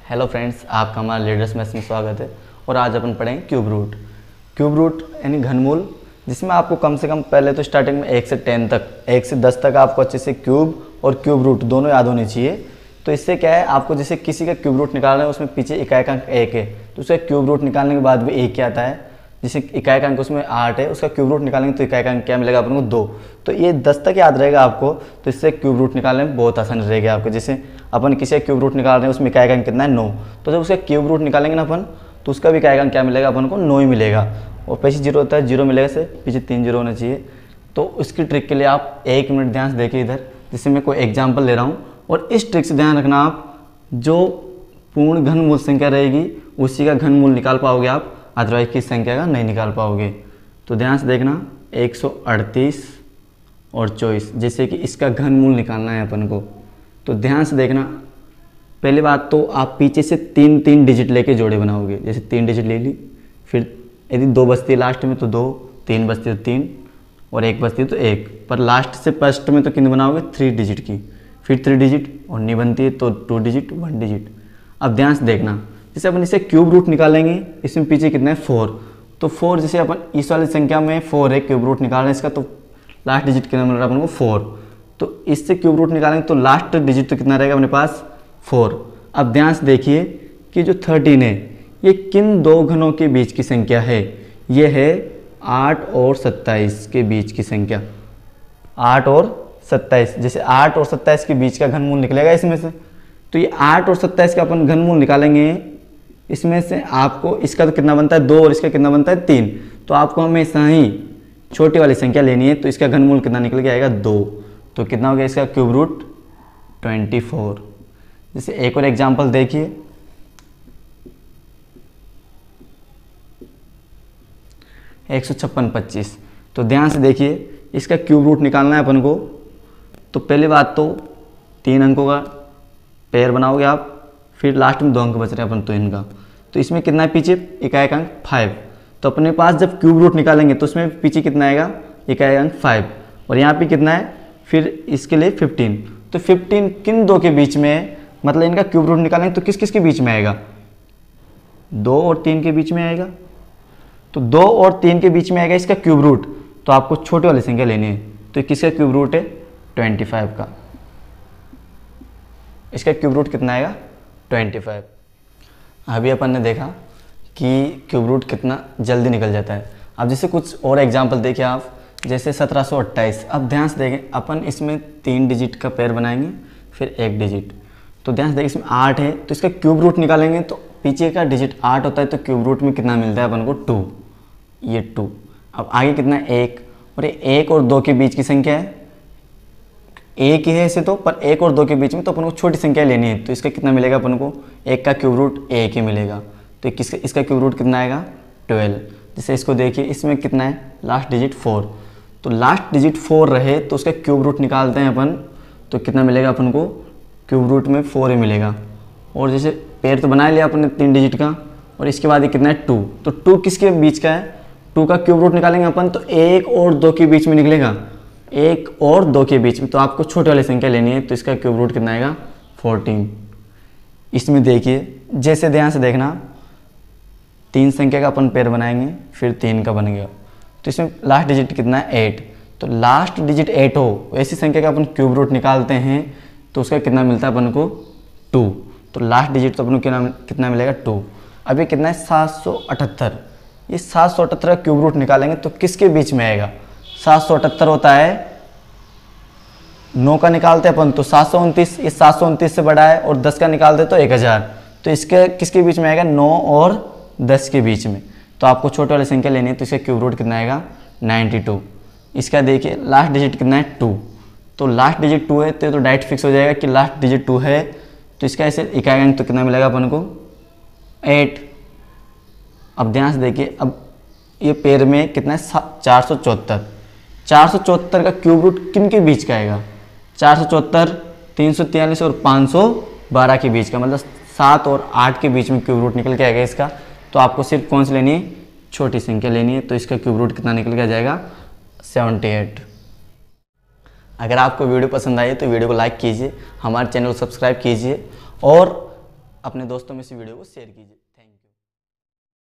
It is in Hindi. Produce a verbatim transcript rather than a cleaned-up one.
हेलो फ्रेंड्स, आपका हमारा लीडर्स मैथ्स में स्वागत है। और आज अपन पढ़ेंगे क्यूब रूट। क्यूब रूट यानी घनमूल, जिसमें आपको कम से कम पहले तो स्टार्टिंग में एक से टेन तक, एक से दस तक आपको अच्छे से क्यूब और क्यूब रूट दोनों याद होने चाहिए। तो इससे क्या है, आपको जैसे किसी का क्यूब रूट निकालना है, उसमें पीछे इकाई अंक एक है तो उसका क्यूब रूट निकालने के बाद भी एक क्या आता है। जैसे इकाई अंक उसमें आठ है, उसका क्यूब रूट निकालेंगे तो इकाई अंक क्या मिलेगा अपन को, दो। तो ये दस तक याद रहेगा आपको, तो इससे क्यूब रूट निकालने में बहुत आसानी रहेगी आपको। जैसे अपन किसी का क्यूब रूट निकाल रहे हैं, उसमें इकाई अंक कितना है, नौ। तो जब उसका क्यूब रूट निकालेंगे ना अपन, तो उसका भी इकाई अंक क्या मिलेगा अपन को, नौ ही मिलेगा। और पीछे जीरो होता है, जीरो मिलेगा से पीछे तीन जीरो होना चाहिए। तो उसकी ट्रिक के लिए आप एक मिनट ध्यान से देखिए इधर, जैसे मैं कोई एग्जाम्पल ले रहा हूँ। और इस ट्रिक से ध्यान रखना, आप जो पूर्ण घनमूल संख्या रहेगी उसी का घनमूल निकाल पाओगे आप, अदरवाइज की संख्या का नहीं निकाल पाओगे। तो ध्यान से देखना, एक सौ अड़तीस और चौबीस, जैसे कि इसका घनमूल निकालना है अपन को। तो ध्यान से देखना, पहली बात तो आप पीछे से तीन तीन डिजिट लेके जोड़े बनाओगे। जैसे तीन डिजिट ले ली, फिर यदि दो बचती है लास्ट में तो दो, तीन बचती है तो तीन, और एक बचती है तो एक। पर लास्ट से फर्स्ट में तो कितने बनाओगे, थ्री डिजिट की। फिर थ्री डिजिट और नहीं बनती है तो टू डिजिट, वन डिजिट। अब ध्यान से देखना, जैसे अपन इसे क्यूब रूट निकालेंगे, इसमें पीछे कितना है, फोर। तो फोर, जैसे अपन इस वाली संख्या में फोर है, क्यूब रूट निकाल रहे हैं इसका, तो लास्ट डिजिट कितना मिल रहा है अपन को, फोर। तो इससे क्यूब रूट निकालेंगे तो लास्ट डिजिट तो कितना रहेगा अपने पास, फोर। अब ध्यान से देखिए कि जो थर्टीन है, ये किन दो घनों के बीच की संख्या है। ये है आठ और सत्ताईस के बीच की संख्या। आठ और सत्ताईस, जैसे आठ और सत्ताईस के बीच का घनमूल निकलेगा इसमें से। तो ये आठ और सत्ताईस का अपन घनमूल निकालेंगे, इसमें से आपको इसका तो कितना बनता है, दो, और इसका कितना बनता है, तीन। तो आपको हमेशा ही छोटी वाली संख्या लेनी है। तो इसका घनमूल कितना निकल के आएगा, दो। तो कितना हो गया इसका क्यूब रूट, ट्वेंटी फोर। जैसे एक और एग्जांपल देखिए, एक सौ छप्पन पच्चीस। तो ध्यान से देखिए, इसका क्यूब रूट निकालना है अपन को। तो पहली बात तो तीन अंकों का पेयर बनाओगे आप, फिर लास्ट में दो अंक बच रहे हैं अपन तो इनका। तो इसमें कितना है पीछे, इकाई अंक फाइव। तो अपने पास जब क्यूब रूट निकालेंगे तो उसमें पीछे कितना आएगा, इकाई अंक फाइव। और यहाँ पे कितना है, फिर इसके लिए फिफ्टीन। तो फिफ्टीन किन दो के बीच में है, मतलब इनका क्यूब रूट निकालेंगे तो किस किस के बीच में आएगा, दो और तीन के बीच में आएगा। तो दो और तीन के बीच में आएगा इसका क्यूब रूट। तो आपको छोटी वाली संख्या लेनी है। तो किसका क्यूब रूट है, ट्वेंटी फाइव का। इसका क्यूब रूट कितना आएगा, ट्वेंटी फाइव। अभी अपन ने देखा कि क्यूब रूट कितना जल्दी निकल जाता है। अब जैसे कुछ और एग्जांपल देखिए आप, जैसे सत्रह सौ अट्ठाईस। अब ध्यान से देखें, अपन इसमें तीन डिजिट का पेयर बनाएंगे, फिर एक डिजिट। तो ध्यान से देखें, इसमें आठ है तो इसका क्यूब रूट निकालेंगे तो पीछे का डिजिट आठ होता है, तो क्यूब रूट में कितना मिलता है अपन को, टू। ये टू। अब आगे कितना है, एक। और ये एक और दो के बीच की संख्या है, एक ही है ऐसे तो, पर एक और दो के बीच में तो अपन को छोटी संख्या लेनी है। तो इसका कितना मिलेगा अपन को, एक का क्यूब रूट एक ही मिलेगा। तो किसका इसका क्यूब रूट कितना आएगा, ट्वेल्व। जैसे इसको देखिए, इसमें कितना है, लास्ट डिजिट फोर। तो लास्ट डिजिट फोर रहे तो उसका क्यूब रूट निकालते हैं अपन, तो कितना मिलेगा अपन को, क्यूब रूट में फोर ही मिलेगा। और जैसे पेयर तो बना लिया अपन ने तीन डिजिट का, और इसके बाद ये कितना है, टू। तो टू किसके बीच का है, टू का क्यूब रूट निकालेंगे अपन तो एक और दो के बीच में निकलेगा, एक और दो के बीच में। तो आपको छोटी वाली संख्या लेनी है। तो इसका क्यूब रूट कितना आएगा, फोर्टीन। इसमें देखिए, जैसे ध्यान से देखना, तीन संख्या का अपन पेयर बनाएंगे, फिर तीन का बन गया। तो इसमें लास्ट डिजिट कितना है, एट। तो लास्ट डिजिट एट हो, ऐसी संख्या का अपन क्यूब रूट निकालते हैं तो उसका कितना मिलता है अपन को, टू। तो लास्ट डिजिट तो अपन को कितना कितना मिलेगा, टू। अब ये कितना है, सात सौ अठहत्तर। ये सात सौ अठहत्तर का क्यूब रूट निकालेंगे तो किसके बीच में आएगा, सात सौ अठहत्तर होता है, नौ का निकालते हैं अपन तो सात सौ उनतीस। ये सात सौ उनतीस से बड़ा है, और दस का निकालते तो एक हज़ार। तो इसके किसके बीच में आएगा, नौ और दस के बीच में। तो आपको छोटे वाली संख्या लेनी है। तो इसका क्यूब रूट कितना आएगा, नाइन्टी टू। इसका देखिए लास्ट डिजिट कितना है, टू। तो लास्ट डिजिट टू है तो, तो डायरेक्ट फिक्स हो जाएगा कि लास्ट डिजिट टू है। तो इसका ऐसे इकाई अंक तो कितना मिलेगा अपन को, एट। अब ध्यान से देखिए, अब ये पेयर में कितना है, चार सौ चौहत्तर। चार सौ चौहत्तर का क्यूब रूट किन के बीच का आएगा, चार सौ चौहत्तर, तीन सौ तियालीस और पाँच सौ बारह के बीच का, मतलब सात और आठ के बीच में क्यूब रूट निकल के आएगा इसका। तो आपको सिर्फ कौन सी लेनी है, छोटी संख्या लेनी है। तो इसका क्यूब रूट कितना निकल के आ जाएगा, सेवेंटी एट। अगर आपको वीडियो पसंद आई तो वीडियो को लाइक कीजिए, हमारे चैनल को सब्सक्राइब कीजिए और अपने दोस्तों में इस वीडियो को शेयर कीजिए।